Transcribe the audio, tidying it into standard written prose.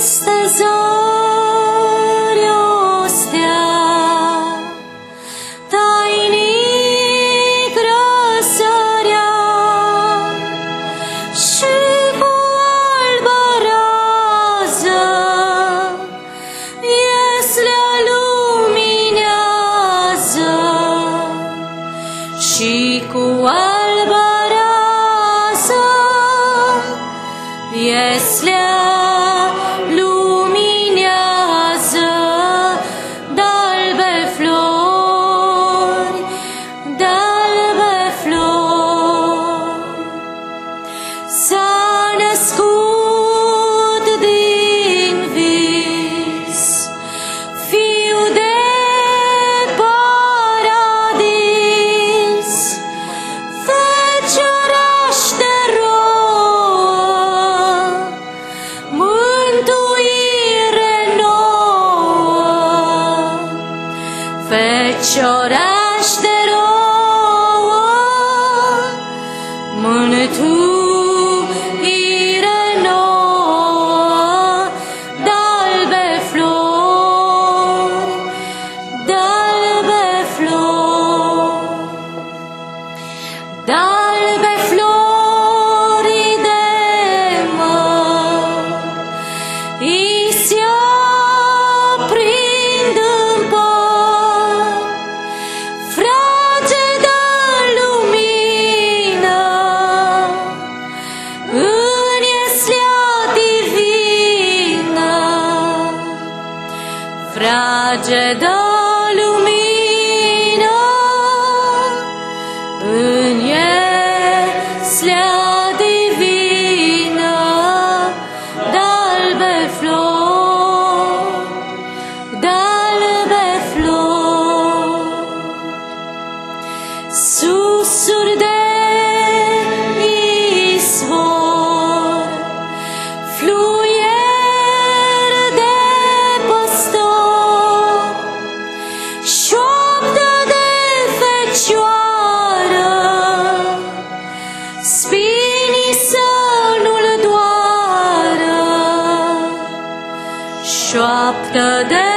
peste zori o stea, tainic răsărea și cu albă rază ieslea luminează și cu albă rază ieslea luminează de-albe flori, de-albe flori. S-a născut din vis Fiu de paradis, Fecioraș de rouă, mântuire nouă. Fecioraș de rouă, mântuire nouă, de-albe flori, de-albe flori. De-albe flori de măr i se aprind în păr, fragedă lumină în ieslea divină. Fragedă lumină în ieslea divină, de-albe flori, de-albe flori. Susuri de izvor, fluier de păstor, șoaptă de fecioară, spinii să nu-l doară. Șoaptă de